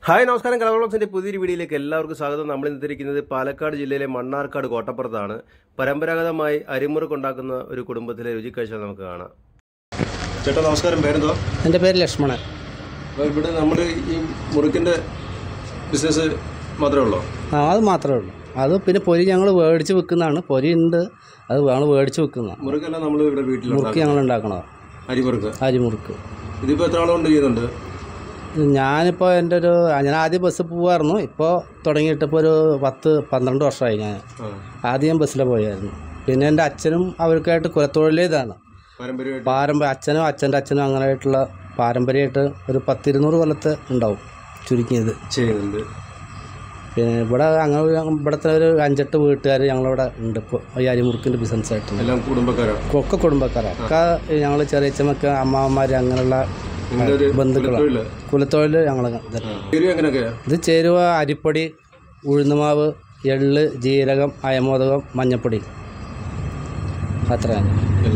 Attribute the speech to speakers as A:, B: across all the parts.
A: Hi നമസ്കാരം. കളവളോക്സിന്റെ പുതിയൊരു വീഡിയോയിലേക്ക് എല്ലാവർക്കും സ്വാഗതം. നമ്മൾ ഇന്നിരിക്കുന്നത് പാലക്കാട് ജില്ലയിലെ മണ്ണാർക്കാട് കോട്ടപ്പുറത്താണ്. പരമ്പരാഗതമായി അരിമുറുക്ക് ഉണ്ടാക്കുന്ന ഒരു കുടുംബത്തിലെ രുചിക്കാഴ്ച നമുക്ക് കാണാം. ചേട്ടാ നമസ്കാരം, പേരെന്തോ?
B: എൻ്റെ പേര് ലക്ഷ്മണൻ.
A: അപ്പോൾ ഇവിടെ നമ്മൾ ഈ മുറുക്കിന്റെ ബിസിനസ് മാത്രമേ ഉള്ളൂ?
B: അത് മാത്രമേ ഉള്ളൂ. അത് പിന്നെ പൊരി ഞങ്ങൾ മേടിച്ച് വെക്കുന്നതാണ്. പൊരി ഉണ്ട്, അത് ഞങ്ങൾ മേടിച്ച് വെക്കുന്നതാണ്.
A: മുറുക്കെല്ലാം നമ്മൾ ഇവിടെ വീട്ടിൽ
B: മുറുക്ക് ഞങ്ങൾ ഉണ്ടാക്കണതാണ്. അരിമുറുക്ക്.
A: ഇതിപ്പോൾ എത്ര ആളുകൊണ്ട് ചെയ്യുന്നുണ്ട്?
B: ഞാനിപ്പോൾ ഞാൻ ആദ്യം ബസ് പോകുമായിരുന്നു. ഇപ്പോൾ തുടങ്ങിയിട്ടിപ്പോൾ ഒരു 10-12 വർഷമായി. ഞാൻ ആദ്യം ബസ്സിൽ പോയായിരുന്നു. പിന്നെ എൻ്റെ അച്ഛനും അവർക്കായിട്ട് കുലത്തൊഴിലേ ഇതാണ് അച്ഛനും അച്ഛനും അങ്ങനെയായിട്ടുള്ള പാരമ്പര്യമായിട്ട് ഒരു 10-200 കൊല്ലത്ത് ഉണ്ടാവും ചുരുക്കിയത് ചെയ്യുന്നുണ്ട്. പിന്നെ ഇവിടുത്തെ ഒരു 5-8 വീട്ടുകാർ ഞങ്ങളിവിടെ ഉണ്ട്. ഇപ്പോൾ ഈ അരിമുറുക്കിൻ്റെ ബിസിനസ്സായിട്ട് ഒക്കെ കുടുംബക്കാരാണ്. ഒക്കെ ഞങ്ങൾ ചെറിയച്ചമ്മക്ക് അമ്മാവന്മാർ അങ്ങനെയുള്ള ബന്ധുക്കളാണ്. കുലത്തൊഴിൽ ഞങ്ങൾ ഇത് ചേരുവ അരിപ്പൊടി, ഉഴുന്നുമാവ്, എള്ള്, ജീരകം, അയമോദകം, മഞ്ഞപ്പൊടി, അത്രയാണ്.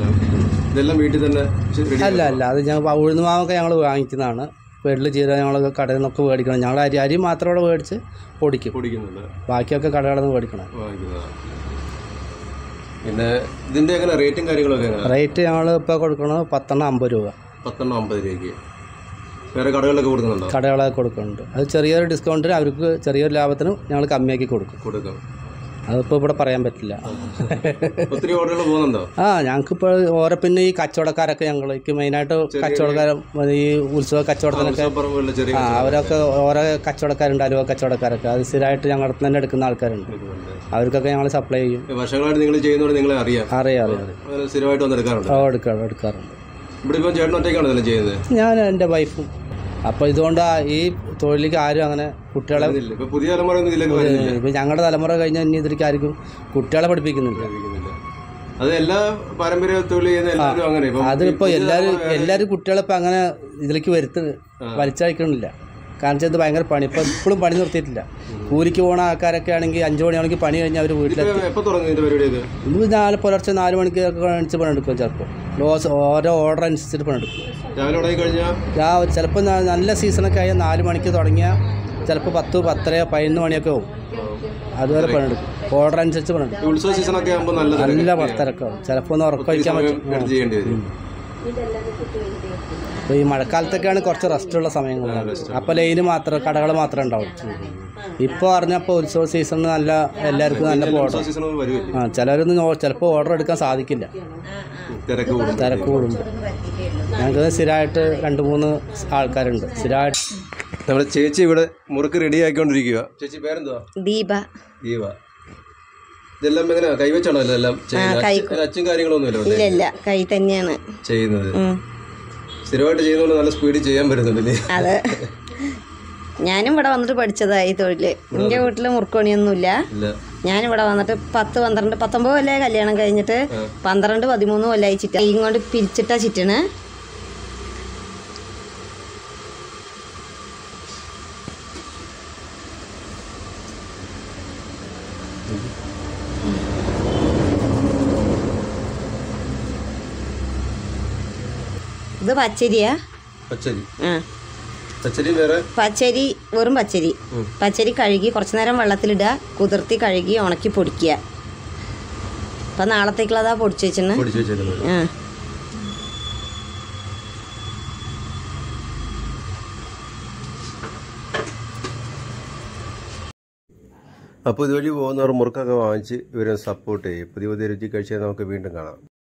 B: അല്ല അത് ഉഴുന്നുമാവൊക്കെ ഞങ്ങൾ വാങ്ങിക്കുന്നതാണ്. എള്ള്, ജീരകം ഞങ്ങൾ കടയിൽ നിന്നൊക്കെ മേടിക്കണം. ഞങ്ങൾ അരി മാത്രം ഇവിടെ മേടിച്ച് പൊടിക്കുന്നുണ്ട്. ബാക്കിയൊക്കെ കടകളിൽ നിന്ന് മേടിക്കണം.
A: പിന്നെ ഇതിൻ്റെ റേറ്റും കാര്യങ്ങളൊക്കെ?
B: റേറ്റ് ഞങ്ങൾ ഇപ്പോൾ കൊടുക്കണത് 10-50 രൂപ.
A: 10-50 രൂപയ്ക്ക് വേറെ കടകളിലൊക്കെ കൊടുക്കുന്നുണ്ടോ?
B: കടകളൊക്കെ കൊടുക്കുന്നുണ്ട്. അത് ചെറിയൊരു ഡിസ്കൗണ്ടിന് അവർക്ക് ചെറിയൊരു ലാഭത്തിന് ഞങ്ങൾ കമ്മിയാക്കി കൊടുക്കും. അതിപ്പോൾ ഇവിടെ പറയാൻ പറ്റില്ല.
A: ഒത്തിരി ഓർഡറുകൾ പോകുന്നുണ്ടോ?
B: ഞങ്ങൾക്കിപ്പോൾ ഓരോ പിന്നെ ഈ കച്ചവടക്കാരൊക്കെ ഞങ്ങൾക്ക് മെയിനായിട്ട് കച്ചവടക്കാരും ഈ ഉത്സവ കച്ചവടത്തിനൊക്കെ അവരൊക്കെ ഓരോ കച്ചവടക്കാരുണ്ട്. അലുവ കച്ചവടക്കാരൊക്കെ അത് സ്ഥിരമായിട്ട് ഞങ്ങളുടെ തന്നെ എടുക്കുന്ന ആൾക്കാരുണ്ട്. അവർക്കൊക്കെ ഞങ്ങൾ സപ്ലൈ ചെയ്യും.
A: വർഷങ്ങളായിട്ട് നിങ്ങൾ ചെയ്യുന്നതുകൊണ്ട് നിങ്ങളെ അറിയാം.
B: എടുക്കാറുണ്ട്.
A: ഞാൻ
B: എൻ്റെ വൈഫും. അപ്പോൾ ഇതുകൊണ്ട് ഈ തൊഴിലേക്ക് ആരും അങ്ങനെ കുട്ടികളെ ഇപ്പം ഞങ്ങളുടെ തലമുറ കഴിഞ്ഞാൽ ഇനി ഇതിലേക്ക് ആർക്കും കുട്ടികളെ പഠിപ്പിക്കുന്നില്ല. അതിപ്പോൾ എല്ലാവരും കുട്ടികളിപ്പോൾ അങ്ങനെ ഇതിലേക്ക് വലിച്ചയക്കണില്ല. കാരണം വെച്ചാൽ ഇത് ഭയങ്കര പണി. ഇപ്പോൾ ഇപ്പോഴും പണി നിർത്തിയിട്ടില്ല. കൂലിക്ക് പോകുന്ന ആൾക്കാരൊക്കെ ആണെങ്കിൽ 5 മണിയാണെങ്കിൽ പണി കഴിഞ്ഞാൽ അവർ വീട്ടിലെത്തി. ഇത് നാളെ പുലർച്ചെ 4 മണിക്കൊക്കെ കഴിച്ച് പണിയെടുക്കും. ചിലപ്പോൾ ഓരോ ഓർഡർ അനുസരിച്ചിട്ട് പണിയെടുക്കും. ചിലപ്പോൾ നല്ല സീസണൊക്കെ ആയാൽ 4 മണിക്ക് തുടങ്ങിയാൽ ചിലപ്പോൾ 10, 10:30, 11 മണിയൊക്കെ ആവും. അതുവരെ പണിയെടുക്കും. ഓർഡർ അനുസരിച്ച് പണിയെടുക്കും. നല്ല തിരക്കാവും. ചിലപ്പോൾ ഒന്ന് ഉറക്കൊഴിക്കാൻ പറ്റും. അപ്പോൾ ഈ മഴക്കാലത്തൊക്കെയാണ് കുറച്ച് റെസ്റ്റുള്ള സമയങ്ങളാണ്. അപ്പോൾ ലൈന് മാത്രം കടകൾ മാത്രമേ ഉണ്ടാവും. ഇപ്പോൾ പറഞ്ഞപ്പോൾ ഉത്സവ സീസണിന് നല്ല എല്ലാവർക്കും നല്ല ഓർഡർ. ചിലരൊന്നും ചിലപ്പോൾ ഓർഡർ എടുക്കാൻ സാധിക്കില്ല, തിരക്ക് കൂടുമ്പോൾ. ഞങ്ങൾക്ക് സ്ഥിരമായിട്ട് 2-3 ആൾക്കാരുണ്ട് സ്ഥിരമായിട്ട്.
A: നമ്മുടെ ചേച്ചി ഇവിടെ മുറുക്ക് റെഡി ആക്കിക്കൊണ്ടിരിക്കുക. ചേച്ചി പേരെന്തുവാ?
C: ദീപ.
A: ഇതെല്ലാം എങ്ങനെയാ കൈവച്ചാണോ ഇതെല്ലാം? അച്ഛൻ കാര്യങ്ങളൊന്നും
C: ഇല്ല, കൈ തന്നെയാണ്
A: ചെയ്യുന്നത്. സ്ഥിരമായിട്ട് ചെയ്യുന്നതുകൊണ്ട് നല്ല സ്പീഡിൽ ചെയ്യാൻ പറ്റുന്നുണ്ടല്ലേ?
C: അതെ, ഞാനും ഇവിടെ വന്നിട്ട് പഠിച്ചതായി തൊഴില്. എൻ്റെ വീട്ടിൽ മുറുക്കണിയൊന്നുമില്ല. ഞാനിവിടെ വന്നിട്ട് 10, 12, 19 കൊല്ലമായി കല്യാണം കഴിഞ്ഞിട്ട്. 12, 13 കൊല്ലമായി ചിറ്റ ഇങ്ങോട്ട് പിരിച്ചിട്ടാ ചിറ്റണ്. ഇത് പച്ചരിയാ? പച്ചരി വെറും പച്ചരി കഴുകി കുറച്ച് നേരം വെള്ളത്തിലിടുക, കുതിർത്തി കഴുകി ഉണക്കി പൊടിക്കുക. അപ്പം നാളത്തേക്കുള്ളതാ പൊടിച്ചു വെച്ചിരുന്നു.
A: അപ്പോൾ ഇതുവഴി പോകുന്നവർ മുറുക്കൊക്കെ വാങ്ങിച്ച് ഇവരെ സപ്പോർട്ട് ചെയ്യും. പുതിയ രുചി കഴിച്ചാൽ നമുക്ക് വീണ്ടും കാണാം.